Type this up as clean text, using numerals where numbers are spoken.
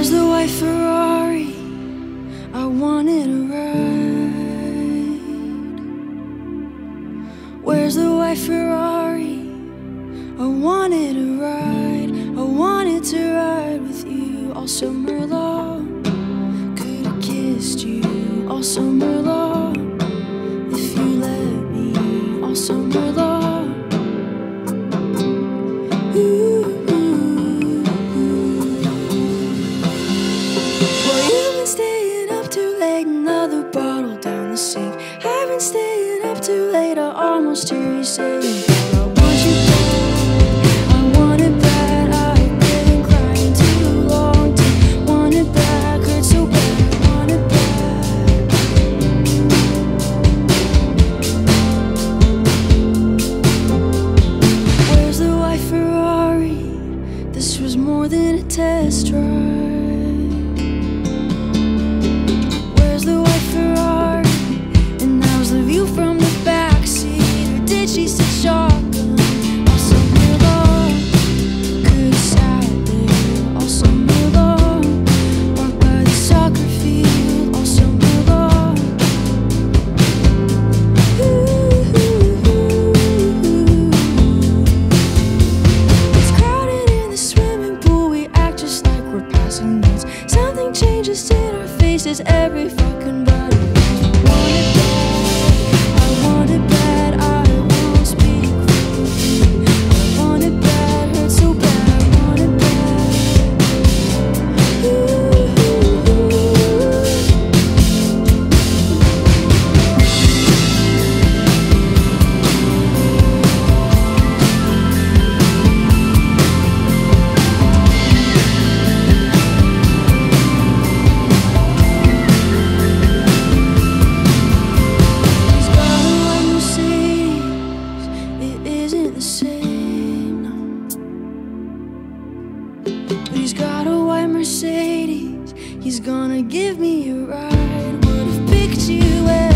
Where's the white Ferrari I wanted to ride? Where's the white Ferrari I wanted to ride? I wanted to ride with you all summer long. Could've kissed you all summer long if you let me all summer long. Ooh, ooh, ooh. Well, you've been staying up too late, another bottle down the sink. I've been staying up too late, I almost hear you saying I want you back, I want it bad. I've been crying too long to want it back. Hurt so bad, want it back. Where's the white Ferrari? This was more than a test drive. Where's the white Ferrari? And how's the view from the backseat? Or did she sit shotgun all summer long? Could've sat there all summer long. Walked by the soccer field all summer long. Ooh, ooh, ooh. It's crowded in the swimming pool. We act just like we're passing notes. Something changes in our faces every fucking body. Want it bad, I want it bad. I won't speak for you. I want it bad, hurt so bad, want it bad. Ooh, ooh, ooh. He's got a white Mercedes, it isn't the same, no. But he's got a white Mercedes, he's gonna give me a ride. Would've picked you